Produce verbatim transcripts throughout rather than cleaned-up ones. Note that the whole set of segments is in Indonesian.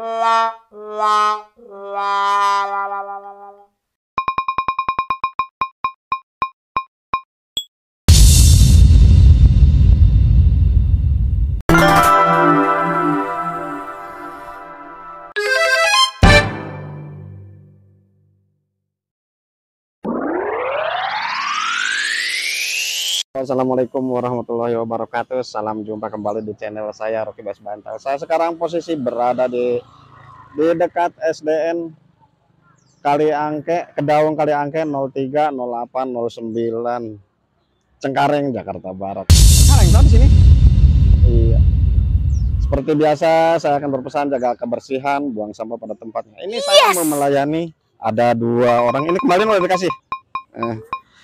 Assalamualaikum warahmatullahi wabarakatuh. Salam jumpa kembali di channel saya Rocky Bas Bantal. Saya sekarang posisi berada di di dekat S D N Kaliangke, Kedaung Kaliangke nol tiga nol delapan nol sembilan Cengkareng, Jakarta Barat. Cengkareng di sini. Iya. Seperti biasa saya akan berpesan jaga kebersihan, buang sampah pada tempatnya. Ini yes. Saya mau melayani ada dua orang. Ini kembali mau dikasih. Eh.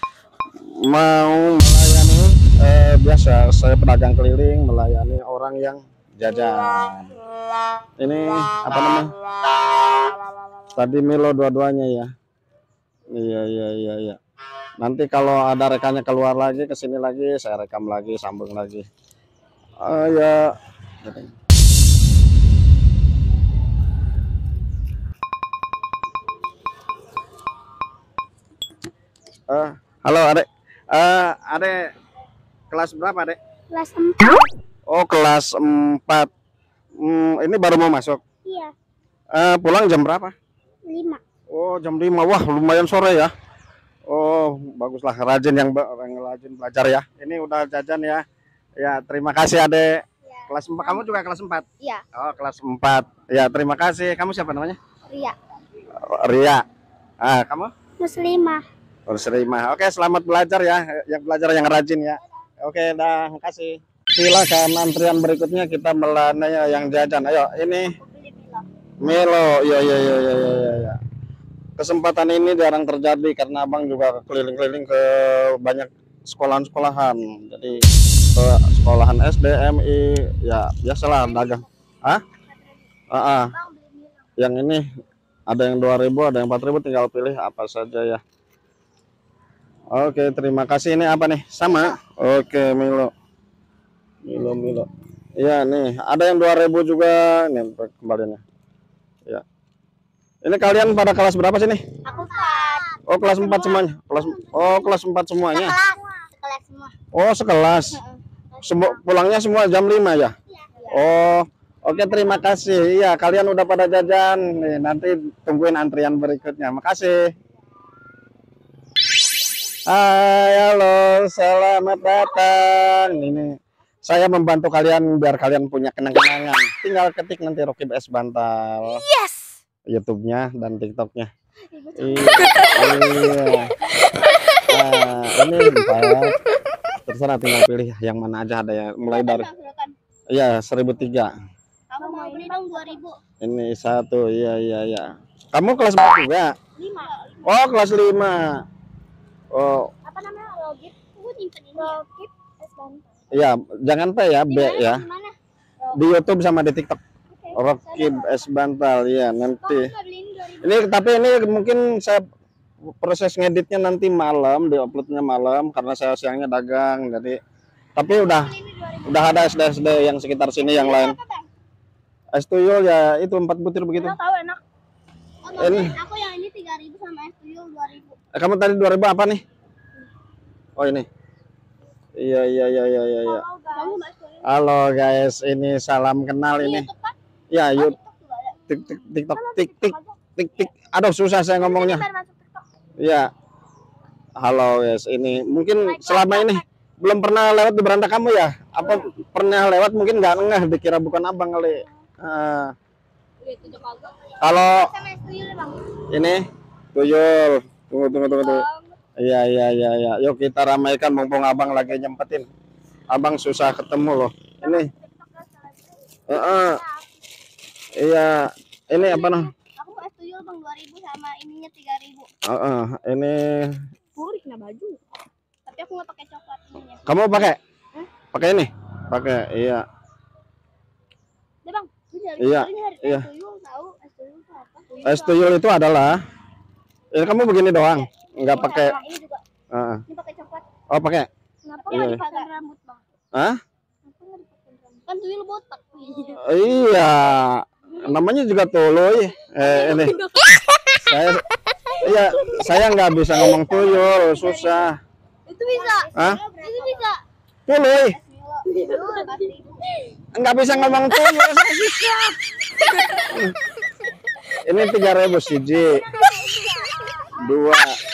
Mau melayani eh, biasa saya pedagang keliling melayani orang yang jajan. Ini apa namanya? Tadi Milo dua-duanya ya. Iya iya iya iya. Nanti kalau ada rekannya keluar lagi ke sini lagi saya rekam lagi, sambung lagi. Uh, ya. Uh, halo Adek. Uh, adek kelas berapa, Adek? Kelas empat. Oh, kelas empat. Hmm, ini baru mau masuk? Iya. Uh, pulang jam berapa? lima. Oh, jam lima. Wah, lumayan sore ya. Oh, baguslah, rajin yang, yang rajin belajar ya. Ini udah jajan ya. Ya, terima kasih, Adek. Ya, kelas empat. Kamu juga kelas empat? Iya. Oh, kelas empat. Ya, terima kasih. Kamu siapa namanya? Ria. Ria. Ah, kamu? Muslimah. Muslimah. Oke, selamat belajar ya. Yang belajar yang rajin ya. Oke, dah, makasih. Silakan antrian berikutnya kita melayani yang jajan. Ayo, ini Milo. Ya ya ya ya ya ya. Kesempatan ini jarang terjadi karena Abang juga keliling-keliling ke banyak sekolahan-sekolahan. Jadi ke sekolahan S D, M I, ya biasalah dagang. Hah? Ah, ah. Yang ini ada yang dua ribu, ada yang empat ribu, tinggal pilih apa saja ya. Oke, terima kasih. Ini apa nih? Sama? Oke, Milo. Milo, Milo. Iya nih, ada yang dua ribu juga. Nih kembaliannya. Ya. Ini kalian pada kelas berapa sih nih? Aku empat. Oh, kelas empat semuanya. Kelas Oh, kelas empat semuanya. Sekelas semua. Oh, sekelas. Semua pulangnya semua jam lima ya? Oh, oke, terima kasih. Iya, kalian udah pada jajan. Nih, nanti tungguin antrian berikutnya. Makasih. Hai, halo, selamat datang. Ini saya membantu kalian biar kalian punya kenang-kenangan. Tinggal ketik nanti Rocky B S Bantal. Yes. YouTube-nya dan TikTok-nya. Iya. Nah, ini empat. Terserah tinggal pilih yang mana aja, ada ya. Mulai dari iya seribu tiga. Kamu mau ini dong dua ribu. Ini satu, iya iya iya. Kamu kelas empat juga? lima. Oh, kelas lima. Oh. Apa namanya? Logip. Aku nyimpen ini. Logip S Bantal. Iya, jangan P ya, B Dimana, ya. dimana? Di YouTube sama di TikTok. Okay. Rocky S Bantal ya nanti. Ini, ini tapi ini mungkin saya proses ngeditnya nanti malam, diuploadnya malam karena saya siangnya dagang. Jadi tapi udah udah ada S D S D yang sekitar sini yang lain. Es tuyul ya itu empat butir begitu. Enak, tahu enak. Oh, ini aku yang ini tiga ribu sama es tuyul dua ribu. Eh, kamu tadi dua ribu apa nih? Oh, ini. Iya iya iya iya iya ya. Halo guys, ini salam kenal ini. Ya, yuk. Tik tik TikTok tik tik tik tik. Aduh, susah saya ngomongnya. Iya. Halo guys, ini mungkin selama ini belum pernah lewat di beranda kamu ya? Apa pernah lewat mungkin nggak ngeh dikira bukan abang kali. Uh, kalau ini tuyul, tunggu tunggu tunggu tunggu. Iya iya iya iya. Yuk kita ramaikan mumpung abang lagi nyempetin. Abang susah ketemu loh. Ini. Uh, uh. Iya. Ini apa noh? Aku es tuyul bang dua ribu sama ininya tiga ribu. Uh, uh. Ini. Aku kena baju. Tapi aku nggak pakai coklat ininya. Kamu pakai? Huh? Pakai ini? Pakai. Iya. Deh bang. Iya. Iya. Es tuyul itu adalah. Ya, kamu begini doang. Enggak pakai. Uh. Ini pakai coklat. Oh, pakai. Kenapa nggak dipakai rambut bang? Hah? Kan tuyul botak. Iya. Namanya juga Tuluy. Eh, ini. Saya, iya, saya nggak bisa ngomong tuyul, susah. Itu bisa. Hah? Itu bisa. Tuluy. Bismillah. Nggak bisa ngomong tuyul, saya susah. Ini tiga ribu siji, dua,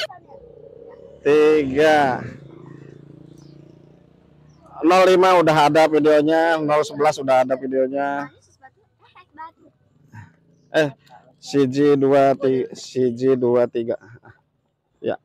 tiga, nol lima udah ada videonya, nol sebelas udah ada videonya. Eh, siji dua tiga, siji dua tiga. Ya.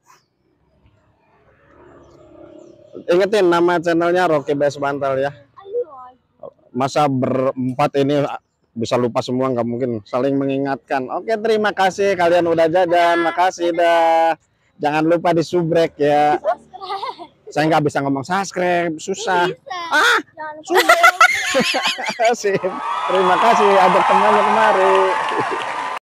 Ingetin nama channelnya Rocky Base Bantal ya. Masa berempat ini bisa lupa semua, nggak mungkin, saling mengingatkan. Oke, terima kasih kalian udah jajan, makasih dah. Jangan lupa di subrek ya. Saya nggak bisa ngomong subscribe, susah. Ah, subrek. Sip. Terima kasih, ajak temannya kemari.